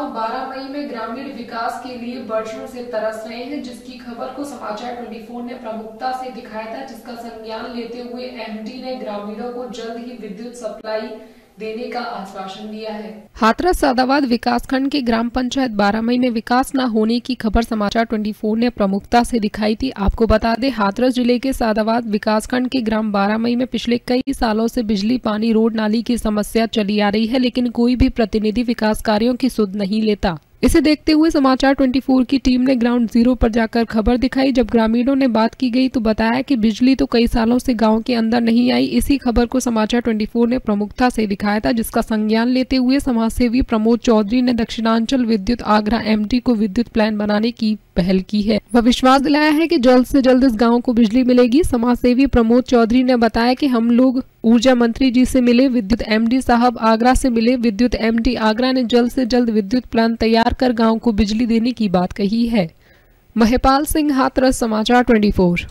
गांव 12 मई में ग्रामीण विकास के लिए वर्षों से तरस रहे हैं, जिसकी खबर को समाचार 24 ने प्रमुखता से दिखाया था, जिसका संज्ञान लेते हुए एमडी ने ग्रामीणों को जल्द ही विद्युत सप्लाई देने का आश्वासन दिया है। हाथरस सादाबाद विकासखंड के ग्राम पंचायत 12 मई में विकास न होने की खबर समाचार 24 ने प्रमुखता से दिखाई थी। आपको बता दें, हाथरस जिले के सादाबाद विकासखंड के ग्राम 12 मई में पिछले कई सालों से बिजली, पानी, रोड, नाली की समस्या चली आ रही है, लेकिन कोई भी प्रतिनिधि विकास कार्यों की सुध नहीं लेता। इसे देखते हुए समाचार 24 की टीम ने ग्राउंड जीरो पर जाकर खबर दिखाई। जब ग्रामीणों ने बात की गई तो बताया कि बिजली तो कई सालों से गांव के अंदर नहीं आई। इसी खबर को समाचार 24 ने प्रमुखता से दिखाया था, जिसका संज्ञान लेते हुए समाजसेवी प्रमोद चौधरी ने दक्षिणांचल विद्युत आगरा एमडी को विद्युत प्लान बनाने की पहल की है। वह विश्वास दिलाया है कि जल्द से जल्द इस गाँव को बिजली मिलेगी। समाजसेवी प्रमोद चौधरी ने बताया कि हम लोग ऊर्जा मंत्री जी से मिले, विद्युत एमडी साहब आगरा से मिले। विद्युत एमडी आगरा ने जल्द से जल्द विद्युत प्लान तैयार कर गांव को बिजली देने की बात कही है। महिपाल सिंह, हाथरस, समाचार 24।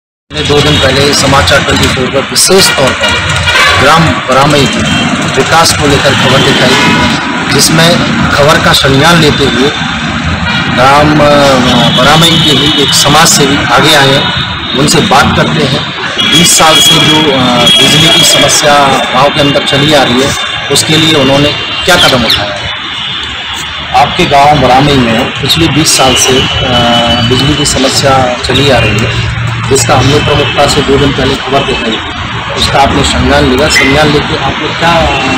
2 दिन पहले समाचार 24 पर विशेष तौर पर ग्राम बरामई के विकास को लेकर खबर दिखाई थी, जिसमें खबर का संज्ञान लेते हुए ग्राम बरामई के ही एक समाज सेवी आगे आए हैं। उनसे बात करते हैं 20 साल से जो बिजली की समस्या गांव के अंदर चली आ रही है, उसके लिए उन्होंने क्या कदम उठाया है। आपके गांव बरामई में पिछले 20 साल से बिजली की समस्या चली आ रही है, जिसका हमने प्रमुखता से 2 दिन पहले खबर दिखाई। उसका आपने संज्ञान लिया। संज्ञान लेके आपने क्या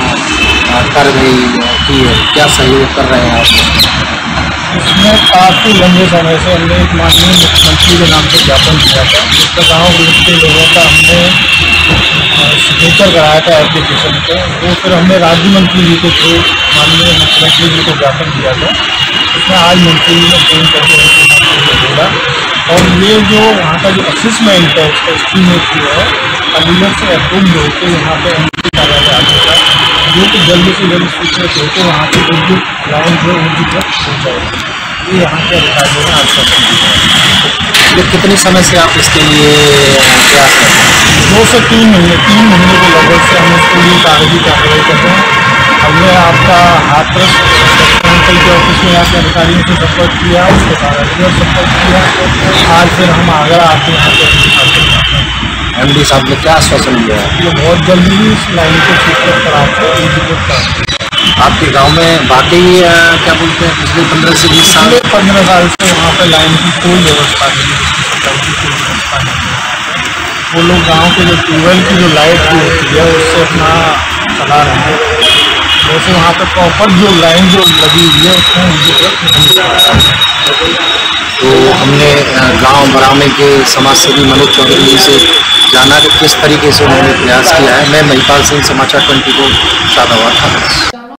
कार्रवाई की है, क्या सहयोग कर रहे हैं आप? इसमें काफ़ी लंबे समय से हमने एक माननीय मुख्यमंत्री के नाम से ज्ञापन किया था, जिसका गाँव के लोगों का हमने सिग्नेचर कराया था एप्लीकेशन पे। वो फिर हमने राज्य मंत्री जी को थ्रू माननीय मुख्यमंत्री जी को ज्ञापन दिया था। उसमें आज मंत्री जी ने फोन करके बोला, और ये जो वहाँ का जो असेसमेंट है उसका एस्टीमेट जो है अलीगढ़ से अप्रूव होकर यहाँ पे एमडी कार्यालय आ जाएगा, जो कि जल्द से जल्द स्वीकृत होकर वहाँ के विद्युत लाइन जो उनकी तरफ पहुँचाएगा। ये यहाँ के अधिकारियों ने आश्वासन दिया। ये कितने समय से आप इसके लिए प्रयास कर रहे हैं? 2 से 3 महीने के लगभग से हम इसके लिए कागजी कार्रवाई कर रहे हैं। हमने आपका हाथरस दक्षिणांचल के ऑफिस में आकर अधिकारियों से संपर्क किया, उसके बाद अलीगढ़ संपर्क किया। आज फिर हम आगरा आके यहाँ पे एमडी साहब ने क्या आश्वासन दिया है? ये बहुत जल्दी ही इस लाइन को स्वीकृत कराते। आपके गांव में बाकी क्या बोलते हैं, पिछले 15 से 20 साल 15 साल से वहाँ पे लाइन की कोई व्यवस्था नहीं है। वो लोग गांव के जो ट्यूबवेल की जो लाइट जो होती है उससे अपना चला रहे हैं। वैसे वहाँ पे प्रॉपर जो लाइन जो लगी हुई है उसमें तो हमने गांव बरामई के समाज सेवी मनोज चौधरी जी से जाना कि किस तरीके से उन्होंने प्रयास किया है। मैं महिपाल सिंह, समाचार 24, सादाबाद।